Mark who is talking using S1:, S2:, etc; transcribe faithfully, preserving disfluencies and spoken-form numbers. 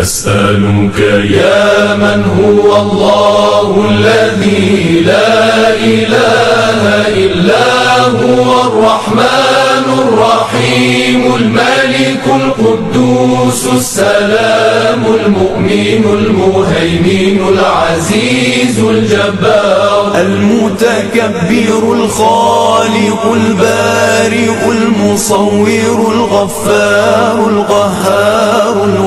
S1: نسألك يا من هو الله الذي لا إله إلا هو الرحمن الرحيم الملك القدوس السلام المؤمن المهيمن العزيز الجبار
S2: المتكبر الخالق البارئ المصور الغفار القهار